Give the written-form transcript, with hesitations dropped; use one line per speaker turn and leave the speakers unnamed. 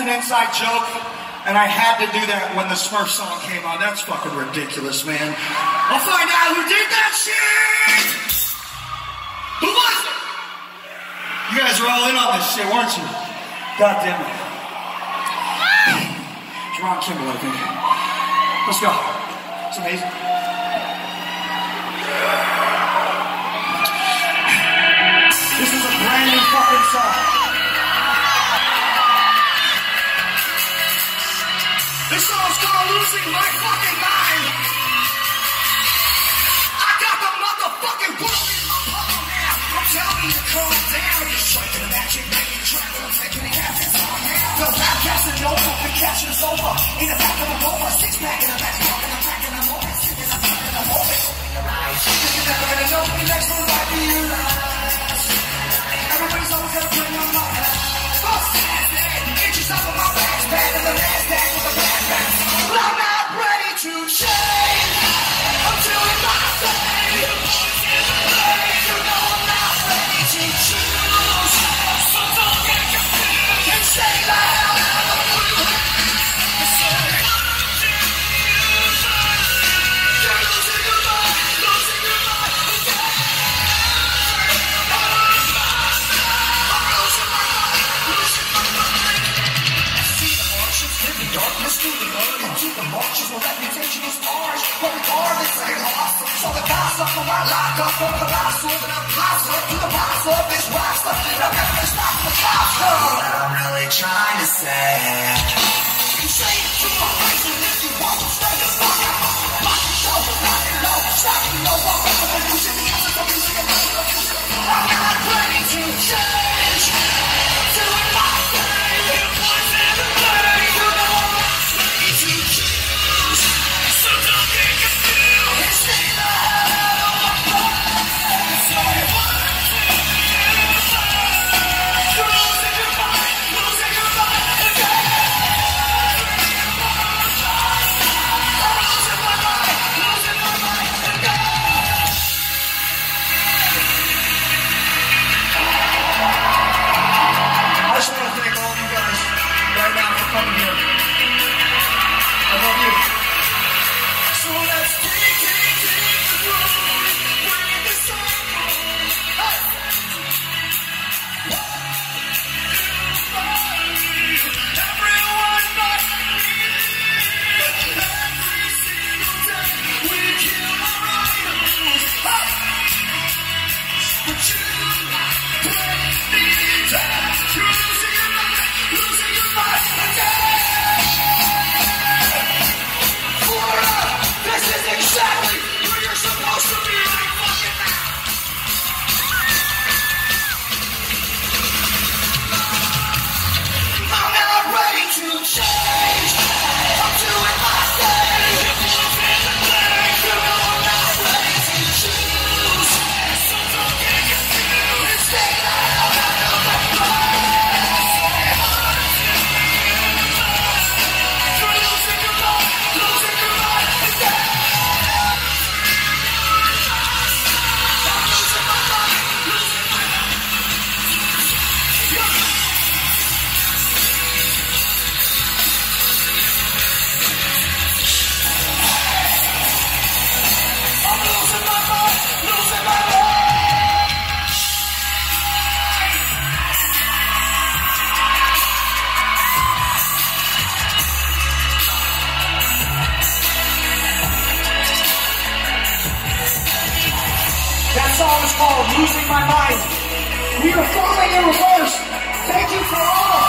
inside joke, and I had to do that when the Smurf song came on. That's fucking ridiculous, man. I'll find out who did that shit! Who was it? You guys are all in on this shit, weren't you? God damn it. It's Ron Kimball, I think. Let's go. It's amazing. This is a brand new fucking song. This song's called Losing My Fucking Mind. I got the motherfucking world in my palm now. I'm telling you to calm down. You're striking the magic, making tracks, I'm taking the captain's on now. The rap casting over, the caption is over. In the back of the rover, six pack in the back, talking, I'm packing, I'm open, sitting, I'm fucking, I'm open. Open your eyes, you're never gonna know the next one might be your life. Everybody's always gonna bring them up. Bust ass, inches off of my back, bad in the last day with the bad back. But I'm not ready to change. I'm doing my thing. You know I'm not ready to choose. So don't get confused and say loud. You're losing your mind, losing your mind. Darkness through the mud and keep the marches. My reputation is ours, but regardless, I lost. So the gossip from my lockup, from colossal, and I'm closer to the boss of this roster. I'm never stop the cops. What I'm really trying to say. You say it to my face, and if you won't stay the fuck out. Watch the show, not in low, stop you know what I'm gonna lose it because of the music and the music. I'm not ready to change. Doing my thing. It was in the way. That song is called Losing My Mind. We are falling in reverse. Thank you for all.